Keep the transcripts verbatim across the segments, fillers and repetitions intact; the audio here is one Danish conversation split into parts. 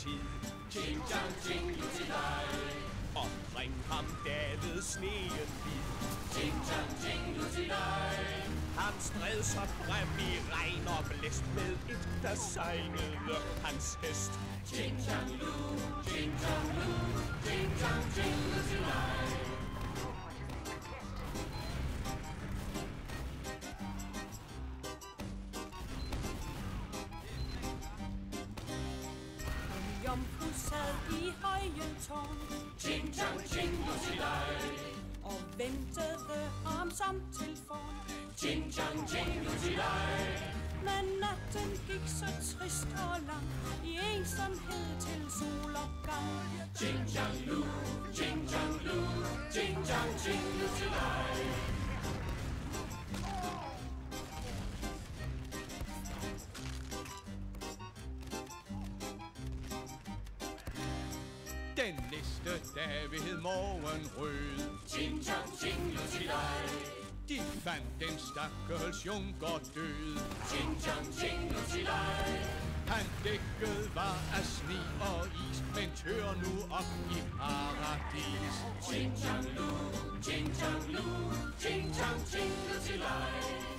tid. Jing-jang, jing-lu-til-lej. Omkring ham dalede sneen hvid. Jing-jang, jing-lu-til-lej. Han stred sig frem i regn og blæst med et, der sejlede hans hest. Jing-jang-lu, jing-jang-lu, jing-jang, jing-lu-til-lej. Ympo sad i højen tårn. Jing-jang, jing-lu-til-lej. Og ventede ham som til forn. Jing-jang, jing-lu-til-lej. Men natten gik så trist og lang, i ensomhed til solopgang. Jing-jang-lu, jing-jang-lu, jing-jang, jing-lu-til-lej. Den næste dag ved morgenrød. Jing-jang, jing-lu-til-lej. De fandt den stakkels junker død. Jing-jang, jing-lu-til-lej. Han dækket var af sne og is, men tør nu op i paradis. Jing-jang-lu, jing-jang-lu, jing-jang, jing-lu-til-lej.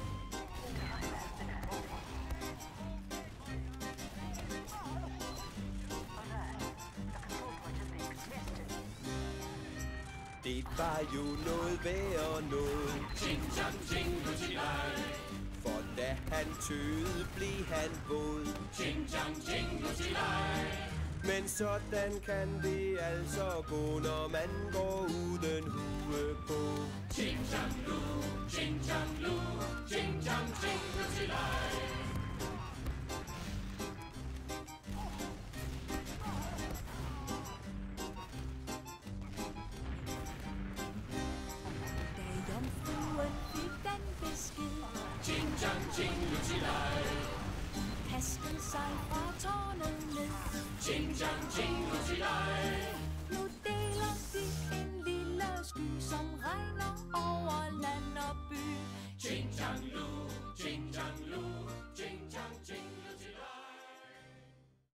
Det var jo noget værd noget. Jing-jang, jing-lu-til-lej. For da han tøede, blev han våd. Jing-jang, jing-lu-til-lej. Men sådan kan det altså gå, når man går uden hue på. Jing-jang-lu, jing-jang-lu, jing-jang, jing-lu-til-lej. Jing-jang, jing-lu-til-lej. Kastede sig fra tårnet ned. Jing-jang, jing-lu-til-lej.